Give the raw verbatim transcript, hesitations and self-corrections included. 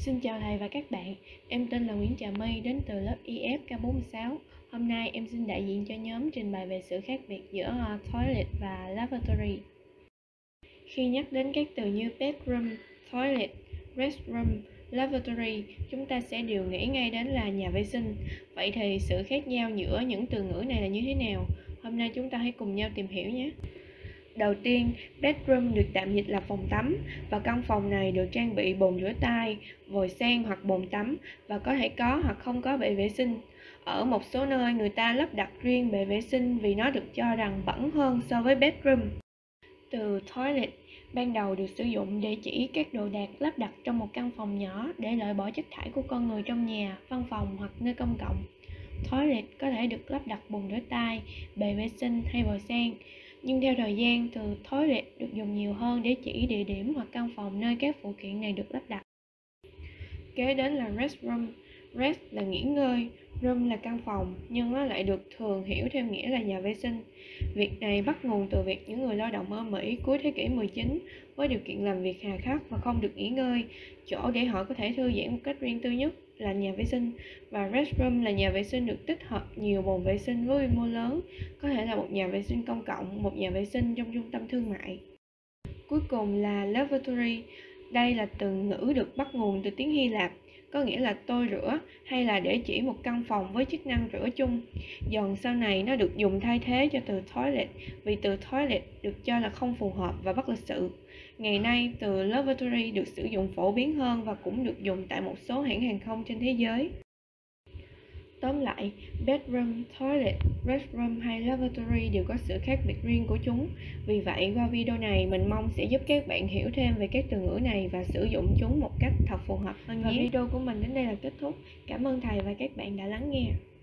Xin chào thầy và các bạn, em tên là Nguyễn Trà My đến từ lớp i ép K bốn mươi sáu. Hôm nay em xin đại diện cho nhóm trình bày về sự khác biệt giữa uh, toilet và lavatory. Khi nhắc đến các từ như bedroom, toilet, restroom, lavatory, chúng ta sẽ đều nghĩ ngay đến là nhà vệ sinh. Vậy thì sự khác nhau giữa những từ ngữ này là như thế nào? Hôm nay chúng ta hãy cùng nhau tìm hiểu nhé. Đầu tiên, bedroom được tạm dịch là phòng tắm và căn phòng này được trang bị bồn rửa tay, vòi sen hoặc bồn tắm và có thể có hoặc không có bệ vệ sinh. Ở một số nơi người ta lắp đặt riêng bệ vệ sinh vì nó được cho rằng bẩn hơn so với bedroom. Từ toilet ban đầu được sử dụng để chỉ các đồ đạc lắp đặt trong một căn phòng nhỏ để loại bỏ chất thải của con người trong nhà, văn phòng hoặc nơi công cộng. Toilet có thể được lắp đặt bồn rửa tay, bệ vệ sinh hay vòi sen. Nhưng theo thời gian, từ toilet được dùng nhiều hơn để chỉ địa điểm hoặc căn phòng nơi các phụ kiện này được lắp đặt. Kế đến là restroom. Rest là nghỉ ngơi, room là căn phòng, nhưng nó lại được thường hiểu theo nghĩa là nhà vệ sinh. Việc này bắt nguồn từ việc những người lao động ở Mỹ cuối thế kỷ mười chín với điều kiện làm việc hà khắc và không được nghỉ ngơi, chỗ để họ có thể thư giãn một cách riêng tư nhất là nhà vệ sinh, và restroom là nhà vệ sinh được tích hợp nhiều bồn vệ sinh với quy mô lớn, có thể là một nhà vệ sinh công cộng, một nhà vệ sinh trong trung tâm thương mại. Cuối cùng là lavatory. Đây là từ ngữ được bắt nguồn từ tiếng Hy Lạp, có nghĩa là tôi rửa hay là để chỉ một căn phòng với chức năng rửa chung. Dần sau này nó được dùng thay thế cho từ toilet vì từ toilet được cho là không phù hợp và bất lịch sự. Ngày nay, từ lavatory được sử dụng phổ biến hơn và cũng được dùng tại một số hãng hàng không trên thế giới. Tóm lại, bedroom, toilet, restroom hay lavatory đều có sự khác biệt riêng của chúng. Vì vậy, qua video này mình mong sẽ giúp các bạn hiểu thêm về các từ ngữ này và sử dụng chúng một cách thật phù hợp hơn nhé. Và video của mình đến đây là kết thúc. Cảm ơn thầy và các bạn đã lắng nghe.